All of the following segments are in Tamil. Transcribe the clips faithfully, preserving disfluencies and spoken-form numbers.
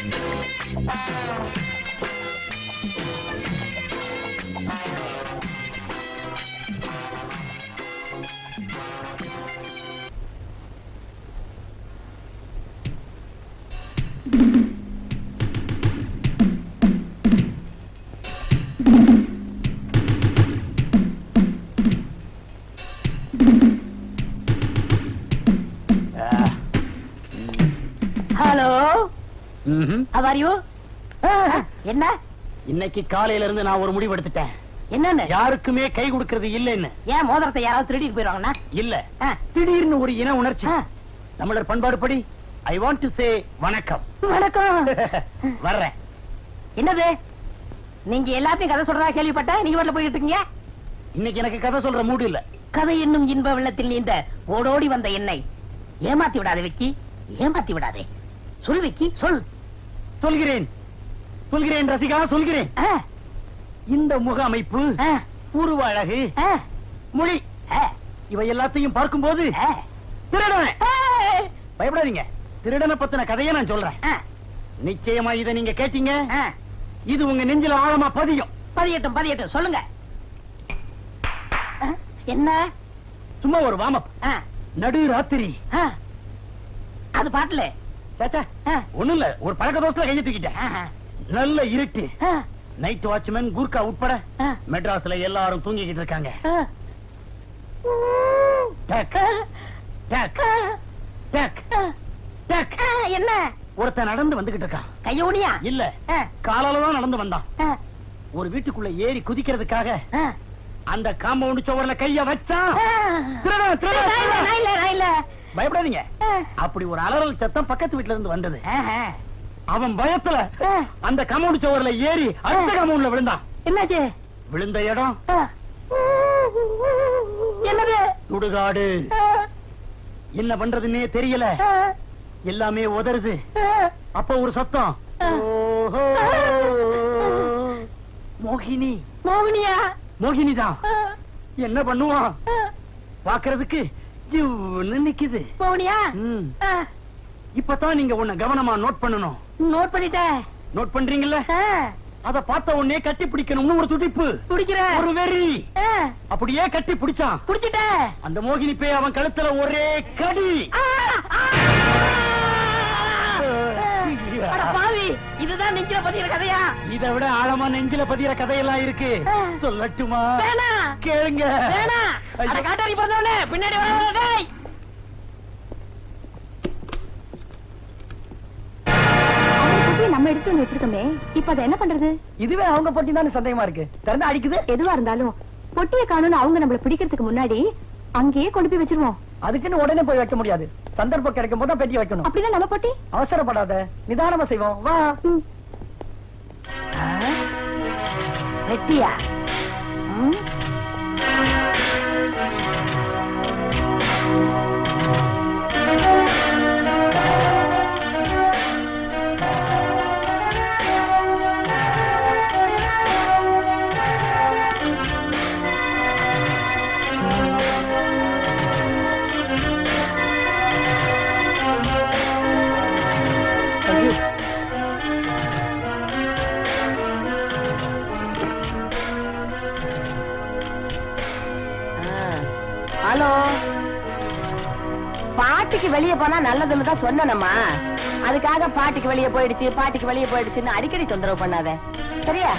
என்ன இன்னைக்கு காலையில இருந்து நான் ஒரு முடிவு எடுத்துட்டேன். என்னன்னு? யாருக்குமே கை கொடுக்கிறது இல்லன்னு. ஏன் மோதிரத்தை யாராவது திருடிட்டு போயிருவாங்கன்னா? இல்ல, திடீர்னு ஒரு இன உணர்ச்சி. தமிழர் பண்பாடு படி ஐ வாண்ட் டு சே வணக்கம். வணக்கம். வர்றேன். என்னது நீங்க எல்லாத்தையும் கதை சொல்றதா கேள்விப்பட்டேன். நீங்க வரல போயிட்டு இருக்கீங்க. இன்னைக்கு எனக்கு கதை சொல்ற மூடு இல்ல. கதை என்னும் இன்ப வெள்ளத்தில் நீந்த ஓடோடி வந்த என்னை ஏமாத்தி விடாதே விக்கி, ஏமாத்தி விடாதே. சொல் விக்கி, சொல். சொல்கிறேன் சொல்கிறேன் ரசிகா, சொல்கிறேன். இந்த முக அமைப்பு, உருவ அழகு, மொழி இவை எல்லாத்தையும் பார்க்கும் போது திருடனை பயப்படாதீங்க. திருடனை பத்தின கதையை நான் சொல்றேன். நிச்சயமா இதை நீங்க கேட்டீங்க, இது உங்க நெஞ்சில ஆழமா பதியும். பதியட்டும் பதியட்டும், சொல்லுங்க. என்ன? சும்மா ஒரு வாமப். நடு ராத்திரி. அது பாட்டுல ஒண்ணும் இல்ல, ஒரு பழக்க தோசைல கையை தூக்கிட்டேன். நல்ல இருட்டு. நைட் வாட்ச்மேன் கூர்க்கா உட்பட மெட்ராஸ்ல எல்லாரும் தூங்கிக்கிட்டு இருக்காங்க. என்ன? ஒருத்தன் நடந்து வந்துகிட்டு இருக்கான். கையோனியா? இல்ல, காலாலதான் நடந்து வந்தான். ஒரு வீட்டுக்குள்ள ஏறி குதிக்கிறதுக்காக அந்த காம்பவுண்ட் சுவர்ல கைய வச்சான். பயப்படாதீங்க. அப்படி ஒரு அலறல் சத்தம் பக்கத்து வீட்டுல இருந்து வந்தது. அவன் பயத்துல அந்த காம்பவுண்ட் சுவர்ல ஏறி அடுத்த காம்பவுண்ட்ல விழுந்தான். என்னாச்சு? விழுந்த இடம் என்னது? சுடுகாடு. என்ன பண்றதுன்னே தெரியல, எல்லாமே உதறுது. அப்ப ஒரு சத்தம், மோகினி. மோகினியா? மோகினிதான். என்ன பண்ணுவான்? பாக்குறதுக்கு ஜிவ்னு நிக்குது. மோகினியா? இப்பதான் நீங்க உன்னை கவனமா நோட் பண்ணணும். நோட் பண்ணிட்டேன். நோட் பண்றீங்கல்ல? அத பார்த்த உடனே கட்டி பிடிக்கணும்னு ஒரு துடிப்பு, பிடிக்கிற ஒரு வெறி. அப்படியே கட்டி பிடிச்சான். பிடிச்சிட்டேன். அந்த மோகினி போய் அவன் கழுத்துல ஒரே கடி. பாவி, இதுதான் நெஞ்சில பதிகிற கதையா? இதை விட ஆழமா நெஞ்சில பதிகிற கதையெல்லாம் இருக்கு. சொல்லட்டுமா? வேணா, கேளுங்க. வேணா. அட காட்டாரி பிறந்தவனே, பின்னாடி வர. நம்ம எடுத்து வச்சிருக்கோமே, இப்ப அதை என்ன பண்றது? இதுவே அவங்க பொட்டி தான் சந்தேகமா இருக்கு. திறந்து அடிக்குது. எதுவா இருந்தாலும் பொட்டியை காணும்னு அவங்க நம்மள பிடிக்கிறதுக்கு முன்னாடி அங்கேயே கொண்டு போய் வச்சிருவோம். அதுக்குன்னு உடனே போய் வைக்க முடியாது. சந்தர்ப்பம் கிடைக்கும் போது பெட்டி வைக்கணும். அப்படின்னா நம்ம பொட்டி அவசரப்படாத, நிதானமா செய்வோம். வா. பெட்டியா? ஹலோ, பாட்டிக்கு வெளியே போனா நல்லதுன்னு தான் சொன்னேனம்மா. அதுக்காக பாட்டிக்கு வெளியே போயிடுச்சு பாட்டிக்கு வெளியே போயிடுச்சுன்னு அடிக்கடி தொந்தரவு பண்ணாத, சரியா?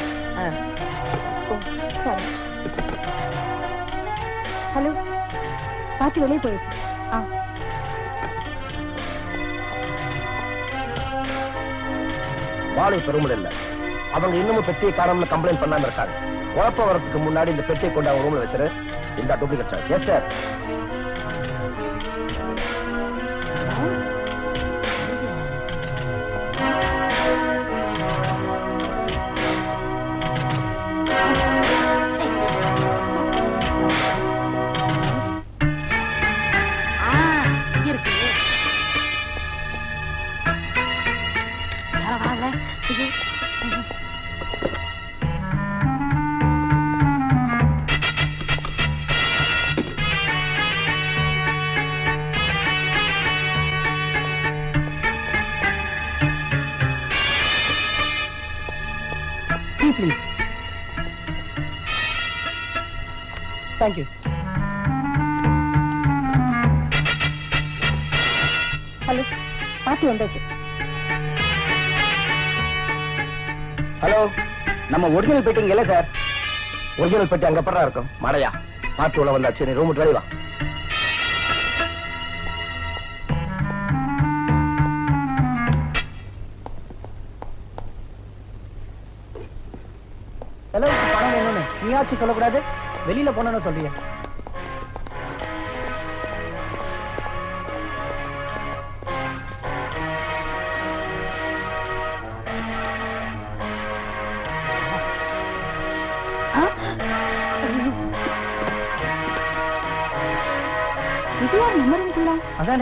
சரி. ஹலோ, பாட்டி வெளியே போயிடுச்சு. வாழை பெருமல் இல்ல, அவங்க இன்னமும் பெட்டியை காணாம கம்ப்ளைண்ட் பண்ணாம இருக்காங்க. குழப்ப வரதுக்கு முன்னாடி இந்த பெட்டியை கொண்டு அவங்க ரூம்ல வச்சிரு. இந்த duplicate sir. Yes sir. Please. Thank you. Hello, பாட்டி வந்தாச்சு. ஹலோ, நம்ம ஒரிஜினல் பெட்டிங்க இல்ல சார்? ஒரிஜினல் பெட்டி அங்க படா இருக்கும். மாடையா பாட்டு உள்ள வந்தாச்சு, நீ ரூம் வெளிய வா. செலவுக்கு பணம் வேணும்னு நீயாச்சும் சொல்லக்கூடாது, வெளியில போனோன்னு சொல்றீங்க. இது யார் நம்பருக்குள்ள? அதானே.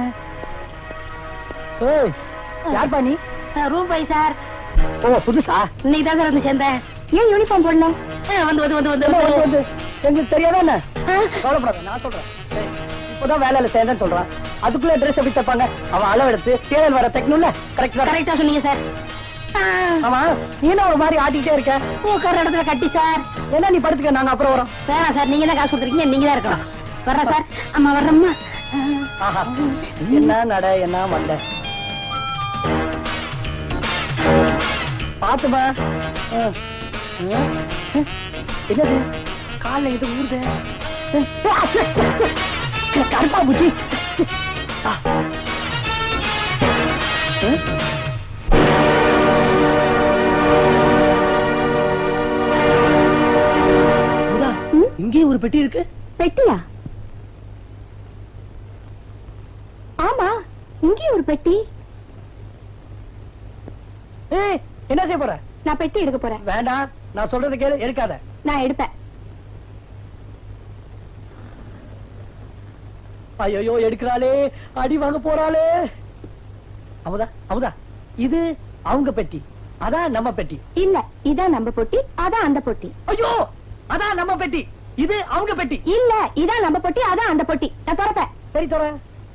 ஏய், யார் பாணி? ரூம் போய் சார். ஓ, புதுசா? இன்னைக்கு தான் சார் வந்து சேர்ந்தேன். ஏன் யூனிஃபார்ம் போடணும்? வந்து வந்து வந்து வந்து வந்து, வந்து, வந்து. எங்களுக்கு தெரியாதா என்ன? கவலைப்படாத, நான் சொல்றேன். ஏய், இப்பதான் வேலையில சேர்ந்தேன்னு சொல்றான். அதுக்குள்ள ட்ரெஸ் எப்படி தப்பாங்க? அவன் அளவு எடுத்து தேவையில் வர தைக்கணும்ல. கரெக்ட் தான். கரெக்டா சொன்னீங்க சார். ஆமா, நீ என்ன ஒரு மாதிரி ஆட்டிக்கிட்டே இருக்க? உட்கார இடத்துல கட்டி சார். என்ன நீ படுத்துக்க, நாங்க அப்புறம் வரோம். வேணாம் சார், நீங்க தான் காசு கொடுத்துருக்கீங்க, நீங்க தான் இருக்கணும். வர்றேன் சார். அம்மா வர்றம்மா. ஆஹா, என்ன நட, என்ன மண்ட. பாத்துமா. என்னது காலைல இது ஊறுது? கருப்பா பூச்சி. இங்கே ஒரு பெட்டி இருக்கு. பெட்டியா? ஆமா, இங்கே ஒரு பெட்டி. ஏய், என்ன செய்ய போற? நான் பெட்டி எடுக்க போறேன். வேண்டாம், நான் சொல்றது கேளு, எடுக்காத. நான் எடுப்பேன். ஐயோ, எடுக்கிறாளே, அடி வாங்க போறாளே. அமுதா, அமுதா, இது அவங்க பெட்டி, அதான் நம்ம பெட்டி. இல்ல, இதான் நம்ம பொட்டி, அதான் அந்த பொட்டி. ஐயோ, அதான் நம்ம பெட்டி, இது அவங்க பெட்டி. இல்ல, இதான் நம்ம பொட்டி, அதான் அந்த பொட்டி. நான் திறப்பேன். சரி, தோற.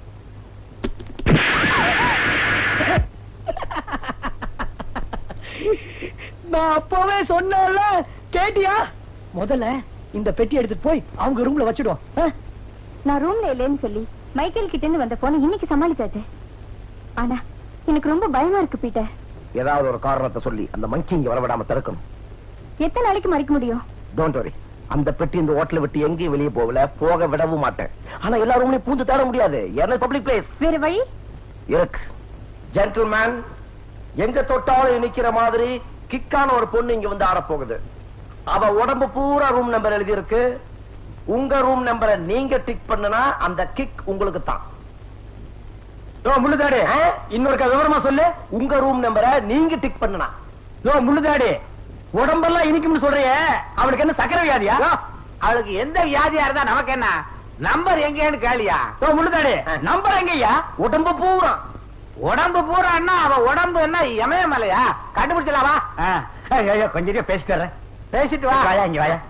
நான் அப்பவே சொன்னேன்ல, கேட்டியா? முதல்ல இந்த பெட்டி எடுத்துட்டு போய் அவங்க ரூம்ல வச்சிடுவோம். நான் ரூம்ல இல்லைன்னு சொல்லி மைக்கேல் கிட்ட இருந்து வந்த போன இன்னைக்கு சமாளிச்சாச்சு. ஆனா எனக்கு ரொம்ப பயமா இருக்கு பீட்டர். ஏதாவது ஒரு காரணத்தை சொல்லி அந்த மங்கி இங்க வரவிடாம தடுக்கணும். எத்தனை நாளைக்கு மறைக்க முடியும்? டோன்ட் வரி, அந்த பெட்டி இந்த ஹோட்டலை விட்டு எங்கேயும் வெளியே போகல, போக விடவும் மாட்டேன். ஆனா எல்லா ரூம்லயும் பூந்து தேட முடியாது, ஏன்னா பப்ளிக் பிளேஸ். வேற வழி இருக்கு. ஜென்டில்மேன், எங்க தொட்டாலும் நிக்கிற மாதிரி கிக்கான ஒரு பொண்ணு இங்க வந்து ஆடப்போகுது. அவ உடம்பு பூரா ரூம் நம்பர் எழுதி இருக்கு. உங்க ரூம் நம்பரை நீங்க டிக் பண்ணுனா அந்த கிக் உங்களுக்கு தான். முள்ளுதாடி, இன்னொரு விவரமா சொல்லு. உங்க ரூம் நம்பரை நீங்க டிக் பண்ணுனா. முள்ளுதாடி, உடம்பெல்லாம் இனிக்கும்னு சொல்றிய, அவளுக்கு என்ன சக்கரை வியாதியா? அவளுக்கு எந்த வியாதியா இருந்தா நமக்கு என்ன? நம்பர் எங்கன்னு கேளியா? முள்ளுதாடி, நம்பர் எங்கய்யா? உடம்பு பூரா. உடம்பு பூரான்னா அவ உடம்பு என்ன இமயமலையா? கண்டுபிடிச்சலாவா? கொஞ்சம் பேசிட்டு வரேன். பேசிட்டு வா. வாயா, இங்க வாயா.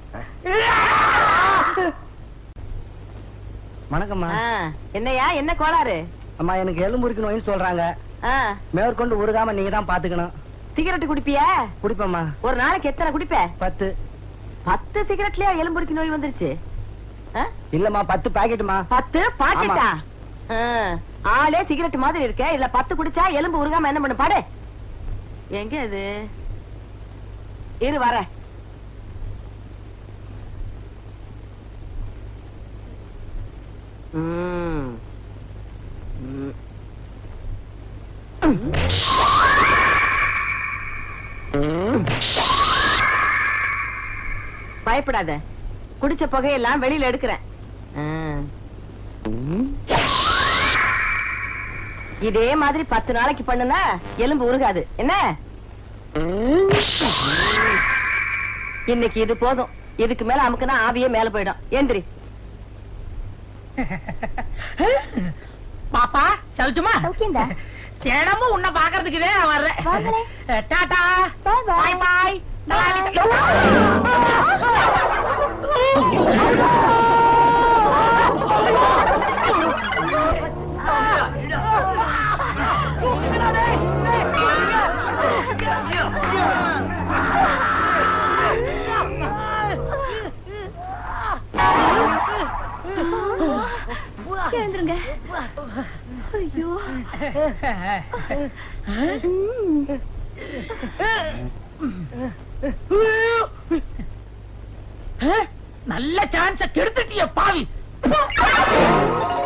வணக்கம்மா. என்னையா, என்ன கோளாறு? அம்மா, எனக்கு எலும்புரிக்கு நோயின்னு சொல்றாங்க. மேற்கொண்டு உருகாம நீங்க தான் பாத்துக்கணும். சிகரெட் குடிப்பிய? குடிப்பம்மா. ஒரு நாளைக்கு எத்தனை குடிப்ப? பத்து. பத்து சிகரெட்லயா எலும்புரிக்கு நோய் வந்துருச்சு? இல்லம்மா, பத்து பாக்கெட்டுமா. பத்து பாக்கெட்டா? ஆளே சிகரெட் மாதிரி இருக்க. இல்ல பத்து குடிச்சா எலும்பு உருகாம என்ன பண்ணு? பாடு. எங்க இது? இரு வர. பயப்படாத, குடிச்ச புகையெல்லாம் வெளியில எடுக்கிறேன். இதே மாதிரி பத்து நாளைக்கு பண்ணுனா எலும்பு உருகாது. என்ன? இன்னைக்கு இது போதும். இதுக்கு மேல அமுக்குனா ஆவியே மேல போயிடும். ஏந்திரி. பாப்பா, சவுச்சுமா? சௌக்கியம்டா. தினமும் உன்னை பாக்குறதுக்கு வர்றேன். டாடா, பாய் பாய். எழுந்துருங்க. ஐயோ நல்ல சான்ஸ கெடுத்துட்டிய பாவி.